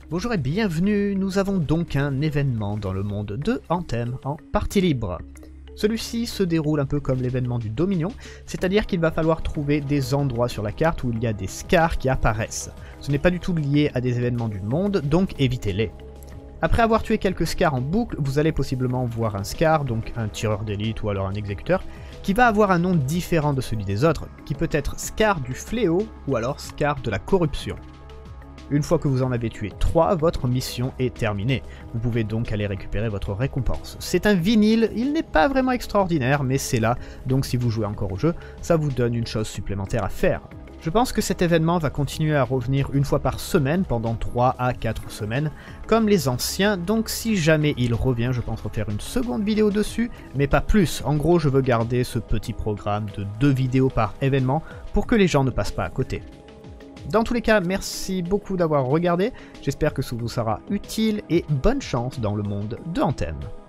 Bonjour et bienvenue, nous avons donc un événement dans le monde de Anthem en partie libre. Celui-ci se déroule un peu comme l'événement du Dominion, c'est-à-dire qu'il va falloir trouver des endroits sur la carte où il y a des scars qui apparaissent. Ce n'est pas du tout lié à des événements du monde, donc évitez-les. Après avoir tué quelques scars en boucle, vous allez possiblement voir un scar, donc un tireur d'élite ou alors un exécuteur, qui va avoir un nom différent de celui des autres, qui peut être scar du fléau ou alors scar de la corruption. Une fois que vous en avez tué 3, votre mission est terminée. Vous pouvez donc aller récupérer votre récompense. C'est un vinyle, il n'est pas vraiment extraordinaire, mais c'est là, donc si vous jouez encore au jeu, ça vous donne une chose supplémentaire à faire. Je pense que cet événement va continuer à revenir une fois par semaine pendant 3 à 4 semaines, comme les anciens, donc si jamais il revient, je pense refaire une seconde vidéo dessus, mais pas plus. En gros, je veux garder ce petit programme de 2 vidéos par événement pour que les gens ne passent pas à côté. Dans tous les cas, merci beaucoup d'avoir regardé, j'espère que ça vous sera utile et bonne chance dans le monde de Anthem.